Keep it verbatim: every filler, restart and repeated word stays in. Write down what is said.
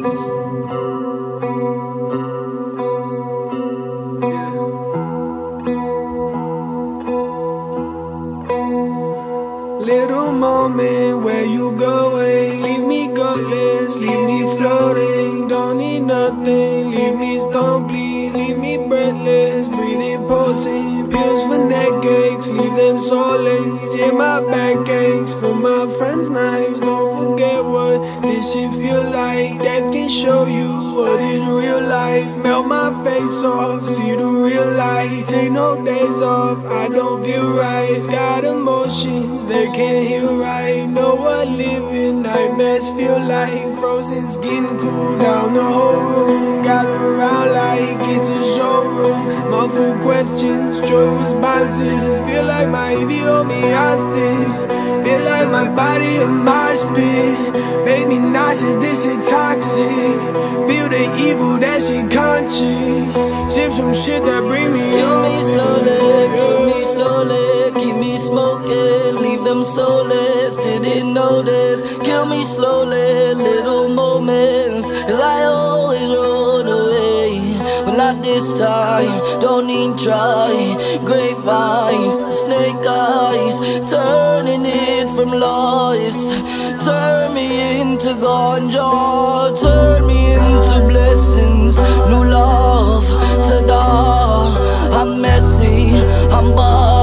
Little moment, where you going? Leave me gutless, leave me floating. Don't need nothing, leave me stoned, please. Leave me breathless, breathing potent. Pills for neck aches, leave them soulless. Yeah, my back aches from my friends' knives. Don't forget what this shit feel like. Death can show you what is real life. Melt my face off, see the real light. Take no days off, I don't feel right. Got emotions that can't heal right. Know what living nightmares feel like. Frozen skin, cool down the whole room. Gather around like it's a showroom. Muffled questions, short responses. Feel like my E V hold me hostage. Feel like my body a mosh pit. Make me nauseous, this shit toxic. Feel the evil, that shit conscious. Sip some shit that bring me Kill up. me slowly, kill me slowly. Keep me smoking, leave them soulless. Didn't notice. Kill me slowly, little moments. Cause I always run away. But not this time, don't even try. Grapevines, snake eyes. Turning it from lies. Turn me into ganja. Turn me into blessings. New love, ta-da. I'm messy, I'm bad.